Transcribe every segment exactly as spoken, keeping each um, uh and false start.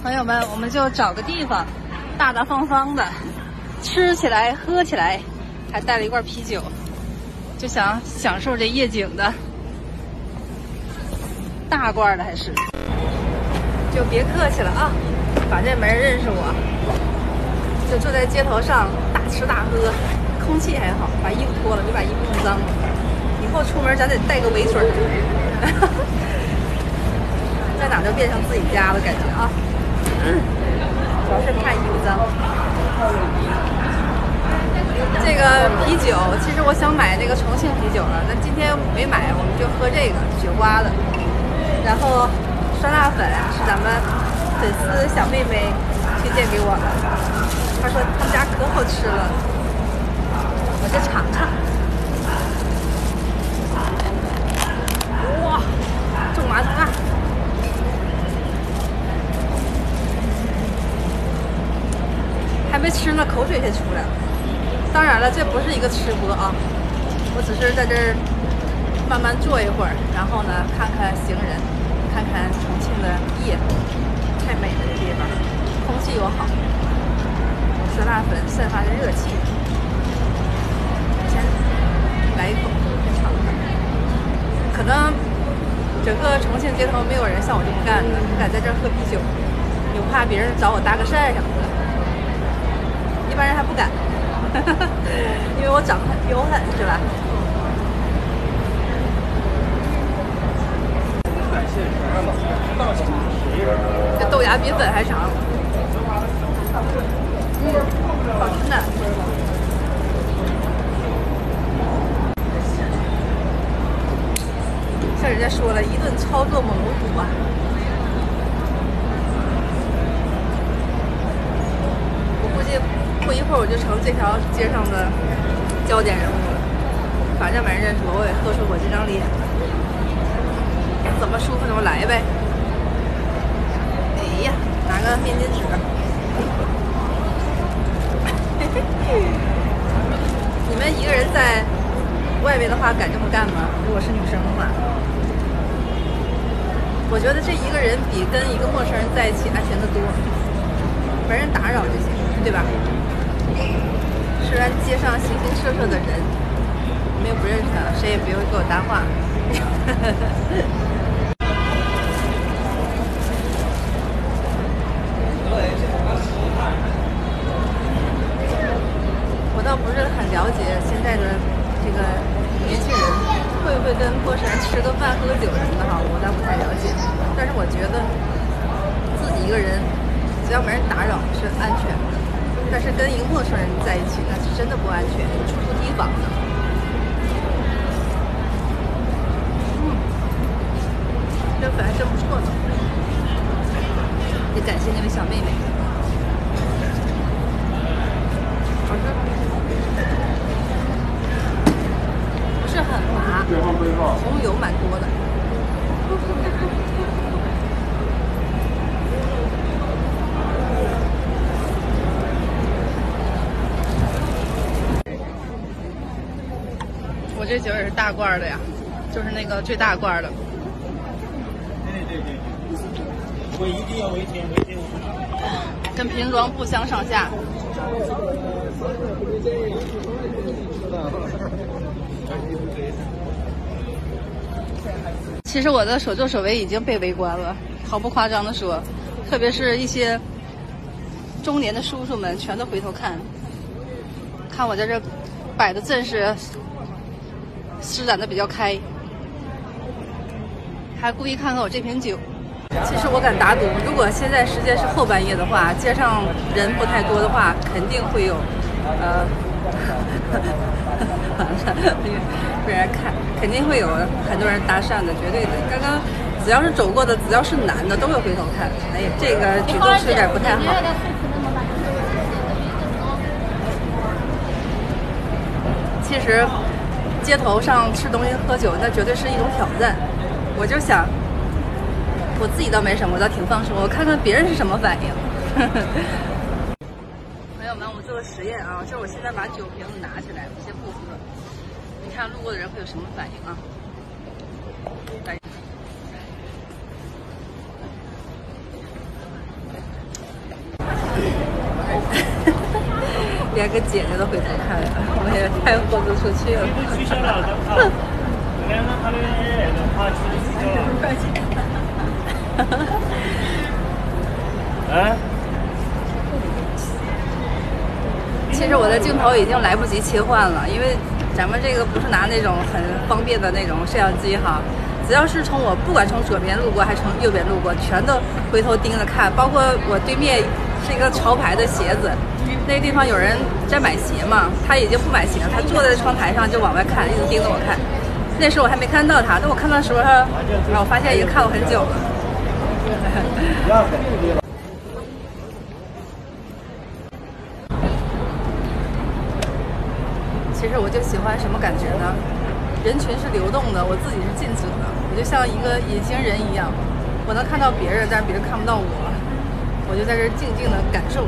朋友们，我们就找个地方，大大方方的吃起来、喝起来，还带了一罐啤酒，就想享受这夜景的。大罐的还是，就别客气了啊，反正没人认识我，就坐在街头上大吃大喝，空气还好，把衣服脱了，别把衣服弄脏了。以后出门咱得带个围裙，在哪都变成自己家的感觉啊。嗯，主要是怕衣服脏。这个啤酒，其实我想买那个重庆啤酒了，但今天没买，我们就喝这个雪花的。然后酸辣粉是咱们粉丝小妹妹推荐给我的，她说他们家可好吃了，我就尝尝。哇，重麻重辣！还没吃呢，口水先出来了。当然了，这不是一个吃播啊，我只是在这儿慢慢坐一会儿，然后呢，看看行人，看看重庆的夜，太美了这地方，空气又好，酸辣粉散发着热气。先来一口，先尝尝。可能整个重庆街头没有人像我这么干的，不敢在这儿喝啤酒，又怕别人找我搭个讪什么的。一般人还不敢，因为我长得很彪悍，是吧？这豆芽比粉还长，嗯，好吃呢。像人家说了，一顿操作猛如虎啊！我估计不一会儿我就成这条街上的焦点人物了。反正没人认识我，我也喝出我这张脸。怎么舒服怎么来呗。哎呀，拿个面巾纸。你们一个人在外面的话敢这么干吗？如果是女生的话，我觉得这一个人比跟一个陌生人在一起安全的多，没人打扰就行，对吧？虽然街上形形色色的人，我们又不认识，谁也不用给我搭话。我倒不是很了解现在的这个年轻人会不会跟陌生人吃个饭喝个酒什么的哈，我倒不太了解。但是我觉得自己一个人只要没人打扰是安全的，但是跟一个陌生人在一起那是真的不安全，处处提防的。嗯，这粉还真不错呢，得感谢那位小妹妹。好吃，不是很麻，红油蛮多的。我这酒也是大罐的呀，就是那个最大罐的。 对对对，我一定要围天围天。 跟瓶装不相上下。其实我的手作手为已经被围观了，毫不夸张的说，特别是一些中年的叔叔们全都回头看，看我在这摆的阵势施展的比较开，还故意看看我这瓶酒。其实我敢打赌，如果现在时间是后半夜的话，街上人不太多的话，肯定会有，呃，完了，被人看，肯定会有很多人搭讪的，绝对的。刚刚只要是走过的，只要是男的，都会回头看。哎呀，这个举动是有点不太好。其实，街头上吃东西喝酒，那绝对是一种挑战。我就想。我自己倒没什么，我倒挺放松，我看看别人是什么反应。朋友们，我们做个实验啊，就是我现在把酒瓶子拿起来，我先不喝，你看路过的人会有什么反应啊？来， 连个姐姐都回头看，我也太豁得出去了。 取消了，他两个他的那个他取消了。 快去！ 啊？ 其实我的镜头已经来不及切换了，因为咱们这个不是拿那种很方便的那种摄像机哈，只要是从我不管从左边路过还是从右边路过，全都回头盯着看，包括我对面是一个潮牌的鞋子。那个地方有人在买鞋嘛，他已经不买鞋了，他坐在窗台上就往外看，一直盯着我看。那时候我还没看到他，等我看到的时候，他，然后我发现已经看我很久了。其实我就喜欢什么感觉呢？人群是流动的，我自己是静止的，我就像一个隐形人一样，我能看到别人，但是别人看不到我，我就在这儿静静的感受。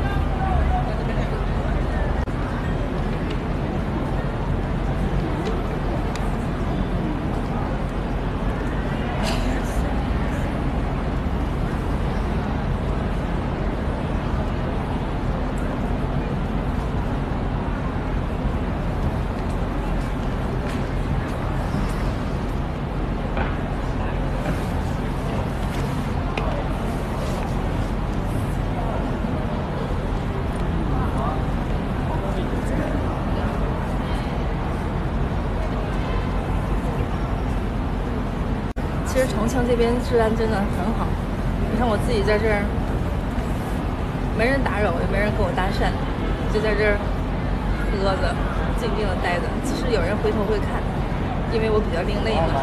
其实重庆这边治安真的很好，你看我自己在这儿，没人打扰我，也没人跟我搭讪，就在这儿喝着，静静的待着。即使有人回头会看，因为我比较另类嘛。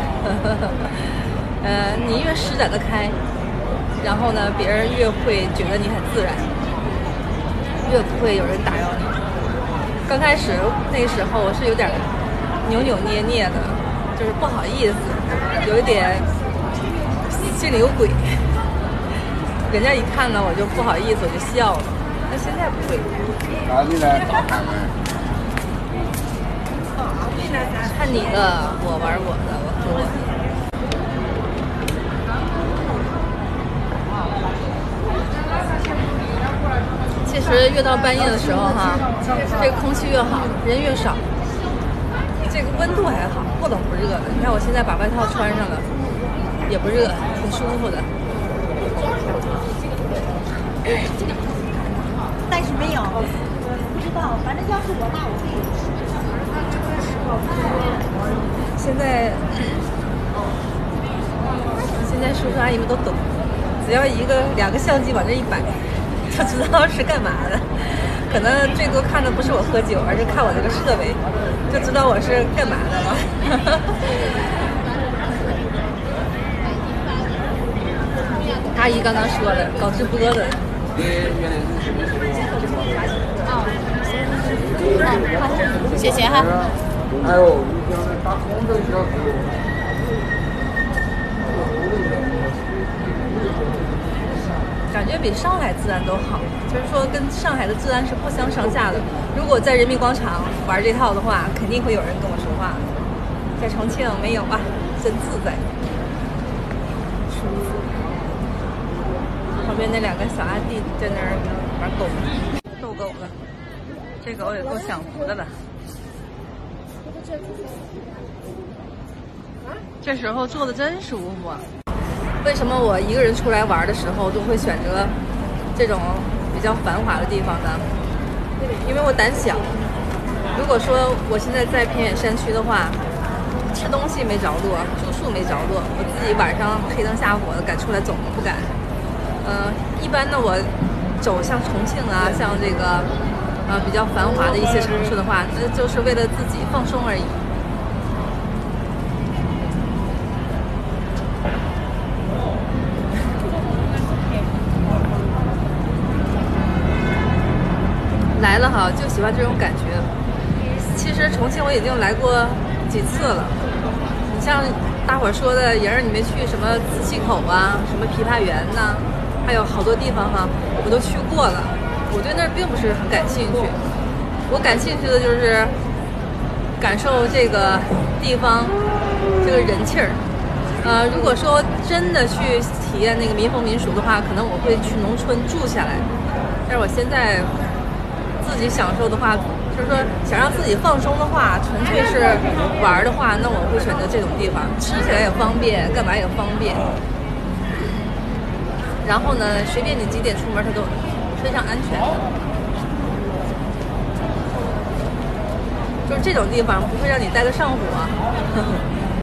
呃，你越施展得开，然后呢，别人越会觉得你很自然，越不会有人打扰你。刚开始那个时候我是有点扭扭捏捏的，就是不好意思。有一点心里有鬼，人家一看呢，我就不好意思，我就笑了。但现在不会。 那你来打开没？ 看你的，我玩我的，我喝我的。其实越到半夜的时候哈，这个空气越好，人越少。这个温度还好，不冷不热的。你看我现在把外套穿上了，也不热，挺舒服的。 但是没有，不知道，反正要是我那我可以吃。 现在，现在叔叔阿姨们都懂，只要一个两个相机往这一摆，就知道是干嘛的。可能最多看的不是我喝酒，而是看我这个设备，就知道我是干嘛的了。阿姨刚刚说的，搞直播的。谢谢哈。 哎呦，你讲的打工都小时。 感觉比上海治安都好，就是说跟上海的治安是不相上下的。如果在人民广场玩这套的话，肯定会有人跟我说话。在重庆没有啊，真自在，舒服。旁边那两个小阿弟在那儿玩狗，逗狗呢。这狗也够享福的了。这时候坐的真舒服啊。为什么我一个人出来玩的时候都会选择这种比较繁华的地方呢？因为我胆小。如果说我现在在偏远山区的话，吃东西没着落，住宿没着落，我自己晚上黑灯瞎火的敢出来走吗？不敢。呃，一般呢，我走像重庆啊，像这个呃比较繁华的一些城市的话，那就是为了自己放松而已。来了哈，就喜欢这种感觉。其实重庆我已经来过几次了。你像大伙儿说的，莹儿你没去什么磁器口啊，什么枇杷园呐，还有好多地方哈，我都去过了。我对那儿并不是很感兴趣，我感兴趣的就是感受这个地方这个人气儿。呃，如果说真的去体验那个民风民俗的话，可能我会去农村住下来。但是我现在自己享受的话，就是说想让自己放松的话，纯粹是玩的话，那我会选择这种地方，吃起来也方便，干嘛也方便。然后呢，随便你几点出门，它都非常安全的。就是这种地方不会让你待个上午啊。